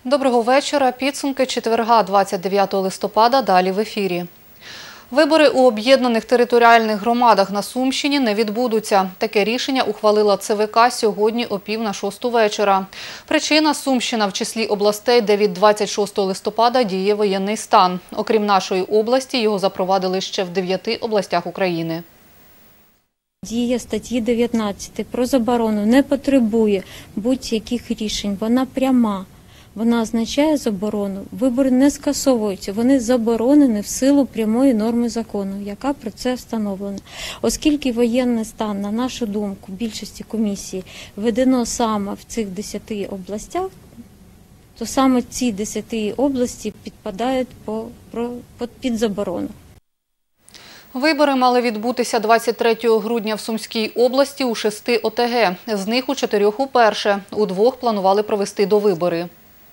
Доброго вечора. Підсумки четверга 29 листопада далі в ефірі. Вибори у об'єднаних територіальних громадах на Сумщині не відбудуться. Таке рішення ухвалила ЦВК сьогодні о 5:45 вечора. Причина – Сумщина в числі областей, де від 26 листопада діє воєнний стан. Окрім нашої області, його запровадили ще в 9 областях України. Дія статті 19 про заборону не потребує будь-яких рішень, вона пряма. Вона означає заборону. Вибори не скасовуються, вони заборонені в силу прямої норми закону, яка про це встановлена. Оскільки воєнний стан, на нашу думку, більшості комісії введено саме в цих 10 областях, то саме ці 10 області підпадають під заборону. Вибори мали відбутися 23 грудня в Сумській області у 6 ОТГ. З них у 4 уперше. У 2 планували провести довибори.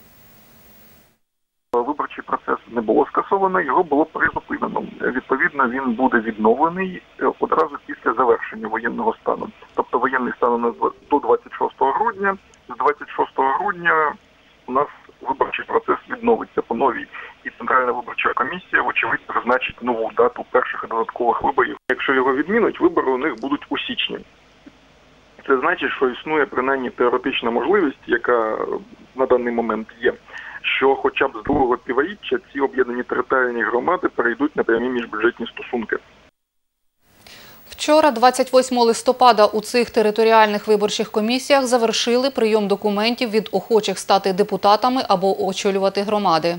Виборчий процес не було скасовано, його було призупинено. Відповідно, він буде відновлений одразу після завершення воєнного стану. Тобто воєнний стан у нас до 26 грудня. З 26 грудня у нас виборчий процес відновиться по новій. І Центральна виборча комісія, вочевидь, призначить нову дату перших і додаткових виборів. Якщо його відмінуть, вибори у них будуть у січні. Це значить, що існує принаймні теоретична можливість, яка на даний момент є, що хоча б з другого півріччя ці об'єднані територіальні громади перейдуть на прямі міжбюджетні стосунки. Вчора, 28 листопада, у цих територіальних виборчих комісіях завершили прийом документів від охочих стати депутатами або очолювати громади.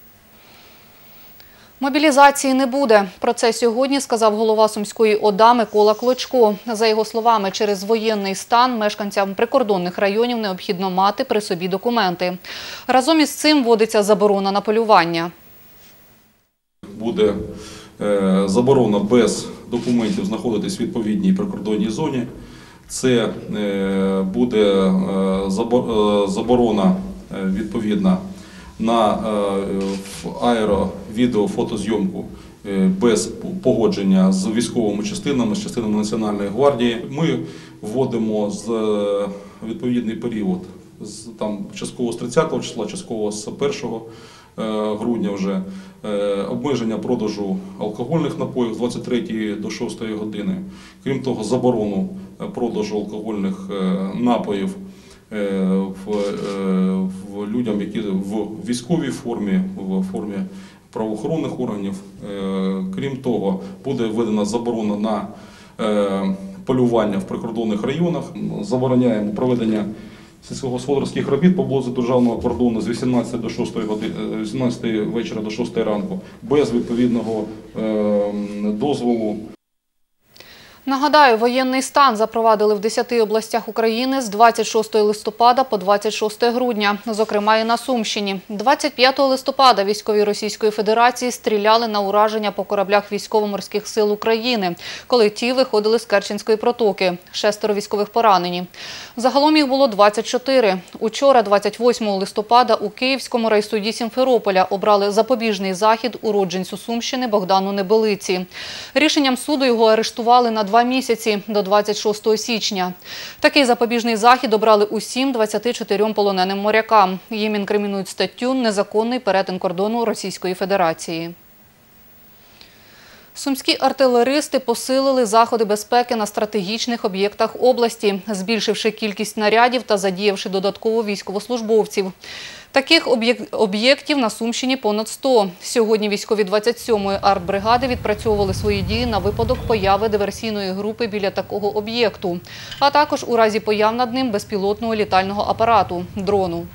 Мобілізації не буде. Про це сьогодні сказав голова Сумської ОДА Микола Клочко. За його словами, через воєнний стан мешканцям прикордонних районів необхідно мати при собі документи. Разом із цим вводиться заборона на полювання. Буде заборона без документів знаходитись в відповідній прикордонній зоні. Це буде заборона відповідна на аеро-, відео-, фотозйомку без погодження з військовими частинами, з частинами Національної гвардії. Ми вводимо з відповідний період, частково з 30 числа, частково з 1 грудня вже, обмеження продажу алкогольних напоїв з 23 до 6 години. Крім того, заборону продажу алкогольних напоїв людям, які в військовій формі, в формі правоохоронних органів. Крім того, буде введена заборона на полювання в прикордонних районах. Забороняємо проведення сільськогосподарських робіт поблизу державного кордону з 18 до 6 години, 18 вечора до 6 ранку без відповідного дозволу. Нагадаю, воєнний стан запровадили в 10 областях України з 26 листопада по 26 грудня, зокрема і на Сумщині. 25 листопада військові Російської Федерації стріляли на ураження по кораблях Військово-морських сил України, коли ті виходили з Керченської протоки. 6 військових поранені. Загалом їх було 24. Учора, 28 листопада, у Київському райсуді Сімферополя обрали запобіжний захід уродженцю Сумщини Богдану Небелиці. Рішенням суду його арештували на 2 місяці до 26 січня. Такий запобіжний захід обрали усім 24 полоненим морякам. Їм інкримінують статтю «Незаконний перетин кордону Російської Федерації». Сумські артилеристи посилили заходи безпеки на стратегічних об'єктах області, збільшивши кількість снарядів та задіявши додатково військовослужбовців. Таких об'єктів на Сумщині понад 100. Сьогодні військові 27-ї артбригади відпрацьовували свої дії на випадок появи диверсійної групи біля такого об'єкту, а також у разі появ над ним безпілотного літального апарату – дрону.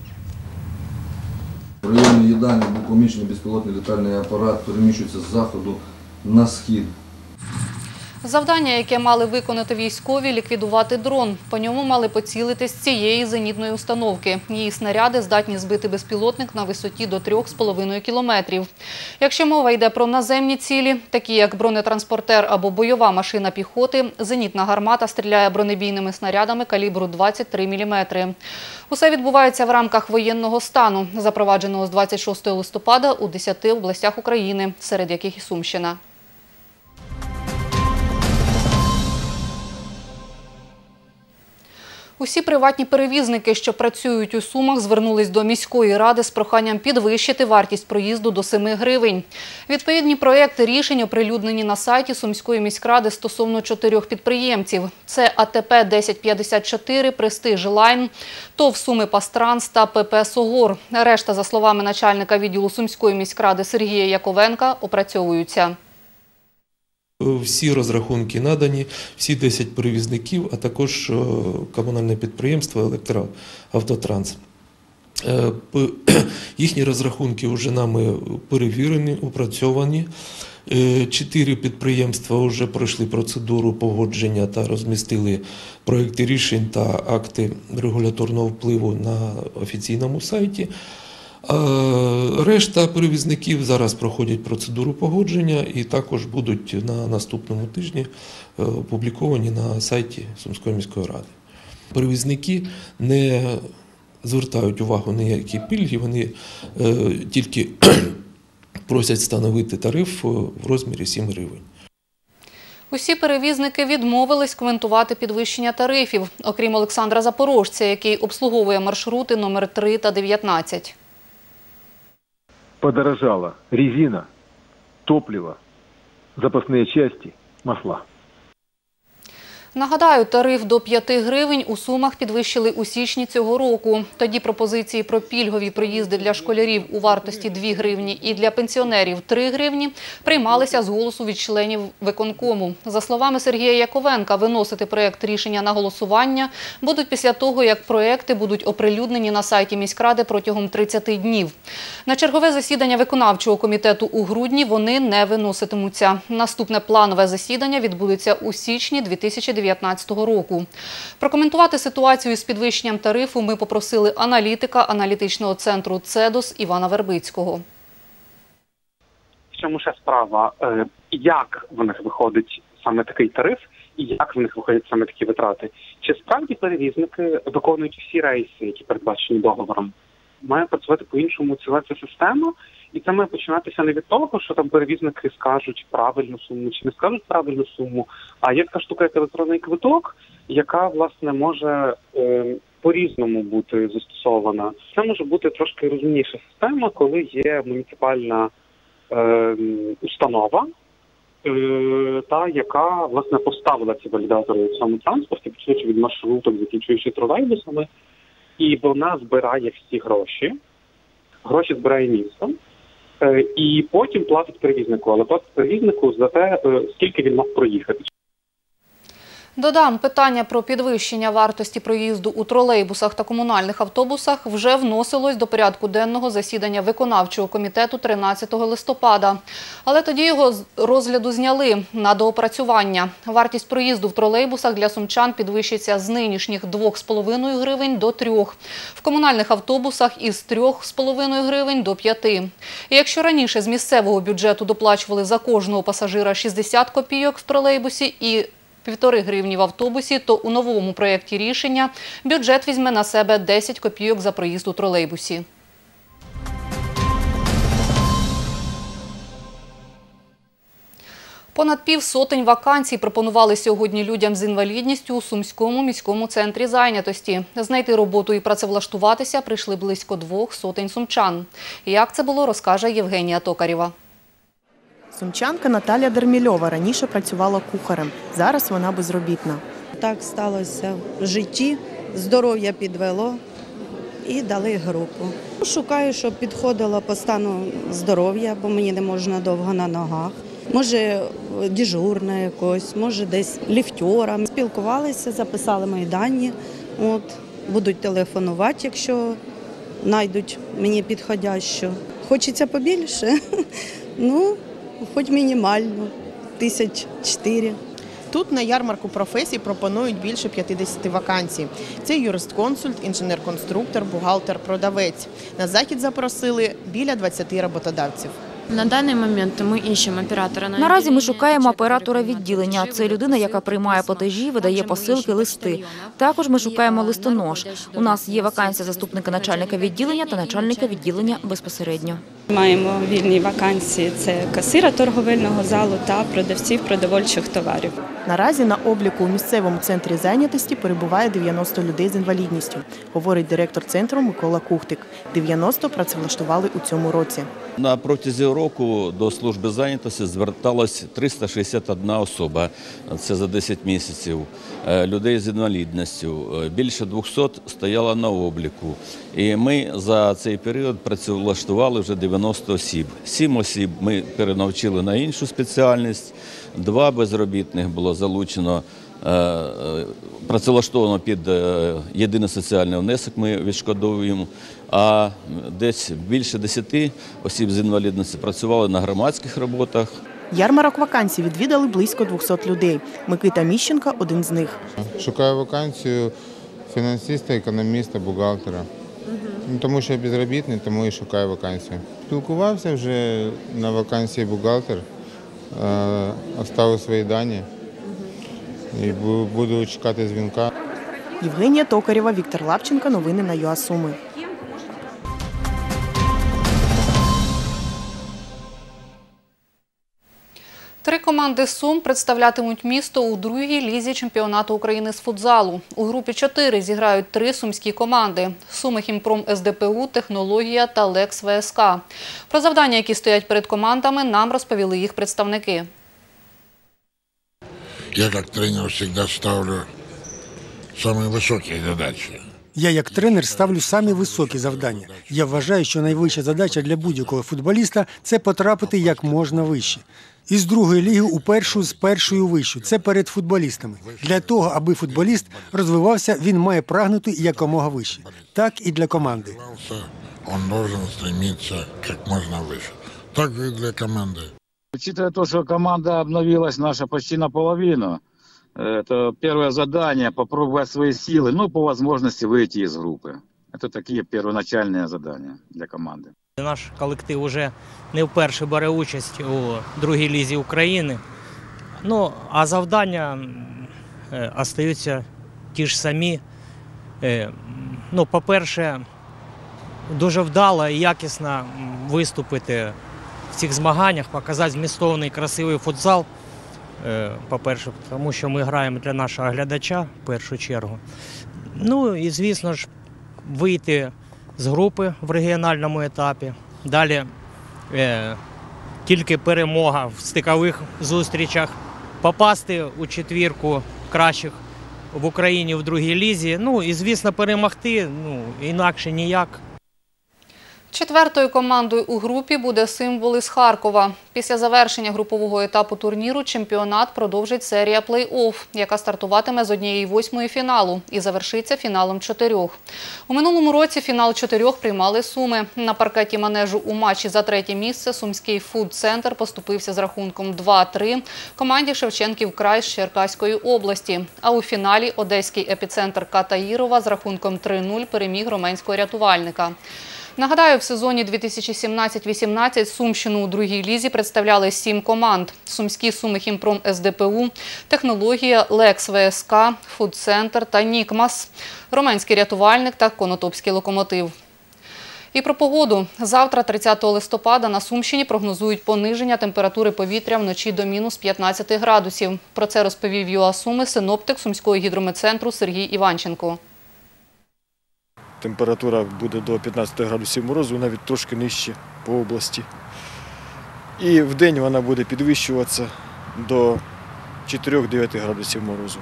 В районі їдальні був помічений безпілотний літальний апарат, переміщується з заходу на схід. Завдання, яке мали виконати військові – ліквідувати дрон. По ньому мали поцілити з цієї зенітної установки. Її снаряди здатні збити безпілотник на висоті до 3,5 кілометрів. Якщо мова йде про наземні цілі, такі як бронетранспортер або бойова машина піхоти, зенітна гармата стріляє бронебійними снарядами калібру 23 мм. Усе відбувається в рамках воєнного стану, запровадженого з 26 листопада у 10 областях України, серед яких і Сумщина. Усі приватні перевізники, що працюють у Сумах, звернулись до міської ради з проханням підвищити вартість проїзду до 7 гривень. Відповідні проєкти рішень оприлюднені на сайті Сумської міськради стосовно 4 підприємців. Це АТП 1054, Престиж Лайн, ТОВ Суми Пастранс та ПП Согор. Решта, за словами начальника відділу Сумської міськради Сергія Яковенка, опрацьовуються. Всі розрахунки надані, всі 10 перевізників, а також комунальне підприємство «Електроавтотранс». Їхні розрахунки вже нами перевірені, опрацьовані. 4 підприємства вже пройшли процедуру погодження та розмістили проекти рішень та акти регуляторного впливу на офіційному сайті. Решта перевізників зараз проходять процедуру погодження і також будуть на наступному тижні опубліковані на сайті Сумської міської ради. Перевізники не звертають увагу на ніякі пільги, вони тільки просять встановити тариф в розмірі 7 гривень. Усі перевізники відмовились коментувати підвищення тарифів, окрім Олександра Запорожця, який обслуговує маршрути номер 3 та 19. Подорожала резина, топливо, запасные части, масла. Нагадаю, тариф до 5 гривень у Сумах підвищили у січні цього року. Тоді пропозиції про пільгові проїзди для школярів у вартості 2 гривні і для пенсіонерів 3 гривні приймалися з голосу від членів виконкому. За словами Сергія Яковенка, виносити проєкт рішення на голосування будуть після того, як проєкти будуть оприлюднені на сайті міськради протягом 30 днів. На чергове засідання виконавчого комітету у грудні вони не виноситимуться. Наступне планове засідання відбудеться у січні 2019 року. Прокоментувати ситуацію з підвищенням тарифу ми попросили аналітика аналітичного центру «Цедос» Івана Вербицького. В чому ще справа? Як в них виходить саме такий тариф і як в них виходять саме такі витрати? Чи справді перевізники виконують всі рейси, які передбачені договором? Має працювати по-іншому ціла ця система? І це має починатися не від того, що там перевізники скажуть правильну суму чи не скажуть правильну суму, а є така штука, як електронний квиток, яка, власне, може по-різному бути застосована. Це може бути трошки розумніша система, коли є муніципальна установа, та яка, власне, поставила ці валідатори в цьому транспорті, починаючи від маршруток, закінчуючи тролейбусами, і вона збирає всі гроші. Гроші збирає місто, і потім платить перевізнику. Але платить перевізнику за те, скільки він мав проїхати. Додам, питання про підвищення вартості проїзду у тролейбусах та комунальних автобусах вже вносилось до порядку денного засідання виконавчого комітету 13 листопада. Але тоді його з розгляду зняли на доопрацювання. Вартість проїзду в тролейбусах для сумчан підвищиться з нинішніх 2,5 гривень до 3. В комунальних автобусах із 3,5 гривень до 5. І якщо раніше з місцевого бюджету доплачували за кожного пасажира 60 копійок в тролейбусі і 1,5 гривні в автобусі, то у новому проєкті рішення бюджет візьме на себе 10 копійок за проїзд у тролейбусі. Понад 500 вакансій пропонували сьогодні людям з інвалідністю у Сумському міському центрі зайнятості. Знайти роботу і працевлаштуватися прийшли близько 200 сумчан. Як це було, розкаже Євгенія Токарєва. Сумчанка Наталя Дермільова раніше працювала кухарем, зараз вона безробітна. Так сталося в житті, здоров'я підвело і дали групу. Шукаю, щоб підходило по стану здоров'я, бо мені не можна довго на ногах. Може дежурна якось, може десь ліфтера. Спілкувалися, записали мої дані, будуть телефонувати, якщо знайдуть мені підходящу. Хочеться побільше, хоч мінімально, 1004. Тут на ярмарку професій пропонують більше 50 вакансій. Це юрист-консульт, інженер-конструктор, бухгалтер, продавець. На захід запросили біля 20 роботодавців. На даний момент ми іщемо оператора. Наразі ми шукаємо оператора відділення. Це людина, яка приймає платежі, видає посилки, листи. Також ми шукаємо листонож. У нас є вакансія заступника начальника відділення та начальника відділення безпосередньо. Маємо вільні вакансії – це касира торговельного залу та продавців продовольчих товарів. Наразі на обліку у місцевому центрі зайнятості перебуває 90 людей з інвалідністю, говорить директор центру Микола Кухтик. 90 працевлаштували у цьому році. На протязі року до служби зайнятості зверталось 361 особа, це за 10 місяців, людей з інвалідністю. Більше 200 стояло на обліку. І ми за цей період працевлаштували вже 90 осіб. 7 осіб ми перенавчили на іншу спеціальність, 2 безробітних було залучено, працевлаштовано під єдиний соціальний внесок, ми відшкодовуємо, а десь більше 10 осіб з інвалідністю працювали на громадських роботах. Ярмарок вакансій відвідали близько 200 людей. Микита Міщенко – один з них. Шукаю вакансію фінансиста, економіста, бухгалтера. Тому що я безробітний, тому і шукаю вакансію. Спілкувався вже на вакансії бухгалтер, оставив свої дані і буду чекати дзвінка. Євгенія Токарєва, Віктор Лапченко. Новини на ЮА Суми. Три команди Сум представлятимуть місто у другій лізі чемпіонату України з футзалу. У групі 4 зіграють 3 сумські команди – Сумихімпром СДПУ, Технологія та Лекс ВСК. Про завдання, які стоять перед командами, нам розповіли їх представники. Я як тренер завжди ставлю самі високі задачі. Я як тренер ставлю самі високі завдання. Я вважаю, що найвища задача для будь-якого футболіста – це потрапити як можна вище. Із другої ліги у першу, з першої у вищу. Це перед футболістами. Для того, аби футболіст розвивався, він має прагнути якомога вище. Так і для команди. Він має стремитися як можна вище. Так і для команди. Учитывая то, что команда обновилась наша почти наполовину, это первое задание – попробовать свои силы, ну, по возможности выйти из группы. Это такие первоначальные задания для команды. Наш колектив вже не вперше бере участь у другій лізі України. Ну, а завдання залишаються ті ж самі. Ну, по-перше, дуже вдало і якісно виступити в цих змаганнях, показати змістовний, красивий футзал. По-перше, тому що ми граємо для нашого глядача, в першу чергу. Ну, і, звісно ж, вийти з групи в регіональному етапі. Далі тільки перемога в стикових зустрічах, попасти у четвірку кращих в Україні в другій лізі. Ну і, звісно, перемогти, ну, інакше ніяк. Четвертою командою у групі буде «Символ» із Харкова. Після завершення групового етапу турніру чемпіонат продовжить серія плей-офф, яка стартуватиме з 1/8 фіналу і завершиться фіналом 4. У минулому році фінал 4 приймали Суми. На паркеті манежу у матчі за 3-є місце Сумський фуд-центр поступився з рахунком 2-3 команді Шевченків край з Черкаської області. А у фіналі одеський епіцентр Катаїрова з рахунком 3-0 переміг Роменського рятувальника. Нагадаю, в сезоні 2017-18 Сумщину у другій лізі представляли 7 команд – Сумський Сумихімпром СДПУ, Технологія, Лекс ВСК, Фуд-центр та Нікмас, Роменський рятувальник та Конотопський локомотив. І про погоду. Завтра, 30 листопада, на Сумщині прогнозують пониження температури повітря вночі до мінус 15 градусів. Про це розповів ЮА Суми синоптик Сумського гідрометцентру Сергій Іванченко. Температура буде до 15 градусів морозу, навіть трошки нижче по області. І вдень вона буде підвищуватися до 4-9 градусів морозу.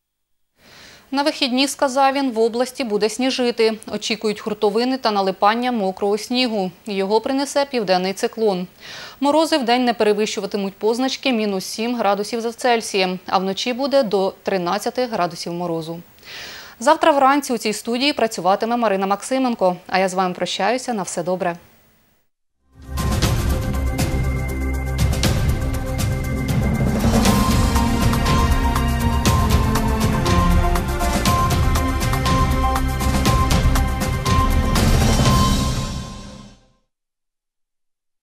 На вихідні, сказав він, в області буде сніжити. Очікують хуртовини та налипання мокрого снігу. Його принесе південний циклон. Морози вдень не перевищуватимуть позначки мінус 7 градусів за Цельсієм, а вночі буде до 13 градусів морозу. Завтра вранці у цій студії працюватиме Марина Максименко. А я з вами прощаюся. На все добре.